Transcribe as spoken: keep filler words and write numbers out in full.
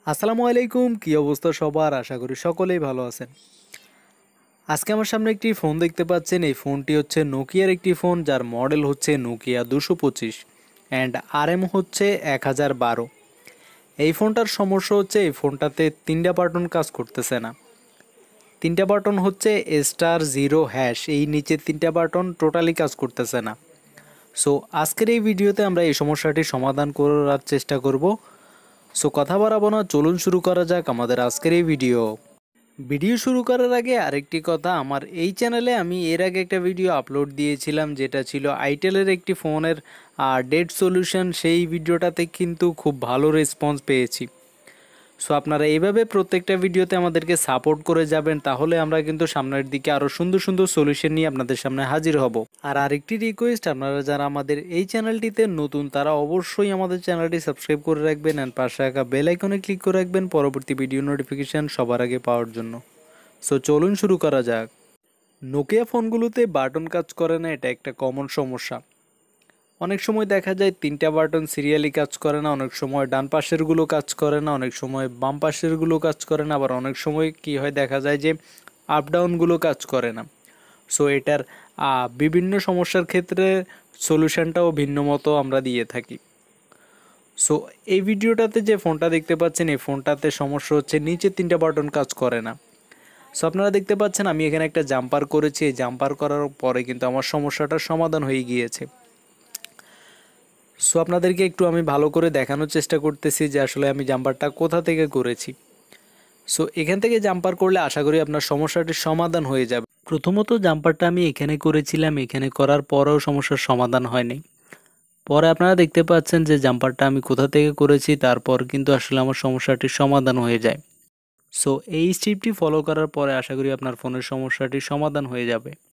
আসসালামু আলাইকুম, কি অবস্থা সবার? আশা করি সকলেই ভালো আছেন। আজকে আমার সামনে একটি ফোন দেখতে পাচ্ছেন। এই ফোনটি হচ্ছে নোকিয়ার একটি ফোন, যার মডেল হচ্ছে নোকিয়া দুশো পঁচিশ অ্যান্ড আর এম হচ্ছে এক হাজার বারো। এই ফোনটার সমস্যা হচ্ছে এই ফোনটাতে তিনটা বাটন কাজ করতেছে না। তিনটা বাটন হচ্ছে স্টার জিরো হ্যাশ, এই নিচের তিনটা বাটন টোটালি কাজ করতেছে না। সো আজকের এই ভিডিওতে আমরা এই সমস্যাটি সমাধান করার চেষ্টা করব। সো কথা বাড়াবো না, চলুন শুরু করা যাক আমাদের আজকের এই ভিডিও। ভিডিও শুরু করার আগে আরেকটি কথা, আমার এই চ্যানেলে আমি এর আগে একটা ভিডিও আপলোড দিয়েছিলাম যেটা ছিল আইটেলের একটি ফোনের ডেড সলিউশন। সেই ভিডিওটাতে কিন্তু খুব ভালো রেসপন্স পেয়েছি। সো আপনারা এইভাবে প্রত্যেকটা ভিডিওতে আমাদেরকে সাপোর্ট করে যাবেন, তাহলে আমরা কিন্তু সামনের দিকে আরও সুন্দর সুন্দর সলিউশন নিয়ে আপনাদের সামনে হাজির হব। আর আরেকটি রিকোয়েস্ট, আপনারা যারা আমাদের এই চ্যানেলটিতে নতুন তারা অবশ্যই আমাদের চ্যানেলটি সাবস্ক্রাইব করে রাখবেন অ্যান্ড পাশে রাখা বেল আইকনে ক্লিক করে রাখবেন পরবর্তী ভিডিও নোটিফিকেশান সবার আগে পাওয়ার জন্য। সো চলুন শুরু করা যাক। নোকিয়া ফোনগুলোতে বাটন কাজ করে না, এটা একটা কমন সমস্যা। অনেক সময় দেখা যায় তিনটা বাটন সিরিয়ালি কাজ করে না, অনেক সময় ডান পাশেরগুলো কাজ করে না, অনেক সময় বাম পাশেরগুলো কাজ করে না, আবার অনেক সময় কি হয় দেখা যায় যে আপ ডাউনগুলো কাজ করে না। সো এটার বিভিন্ন সমস্যার ক্ষেত্রে সলিউশনটাও ভিন্ন মতো আমরা দিয়ে থাকি। সো এই ভিডিওটাতে যে ফোনটা দেখতে পাচ্ছেন, এই ফোনটাতে সমস্যা হচ্ছে নিচে তিনটা বাটন কাজ করে না। সো আপনারা দেখতে পাচ্ছেন আমি এখানে একটা জাম্পার করেছি, এই জাম্পার করার পরে কিন্তু আমার সমস্যাটার সমাধান হয়ে গিয়েছে। সো আপনাদেরকে একটু আমি ভালো করে দেখানোর চেষ্টা করতেছি যে আসলে আমি জাম্পারটা কোথা থেকে করেছি। সো এখান থেকে জাম্পার করলে আশা করি আপনার সমস্যাটির সমাধান হয়ে যাবে। প্রথমত জাম্পারটা আমি এখানে করেছিলাম, এখানে করার পরেও সমস্যার সমাধান হয়নি। পরে আপনারা দেখতে পাচ্ছেন যে জাম্পারটা আমি কোথা থেকে করেছি, তারপর কিন্তু আসলে আমার সমস্যাটির সমাধান হয়ে যায়। সো এই স্টেপটি ফলো করার পরে আশা করি আপনার ফোনের সমস্যাটির সমাধান হয়ে যাবে।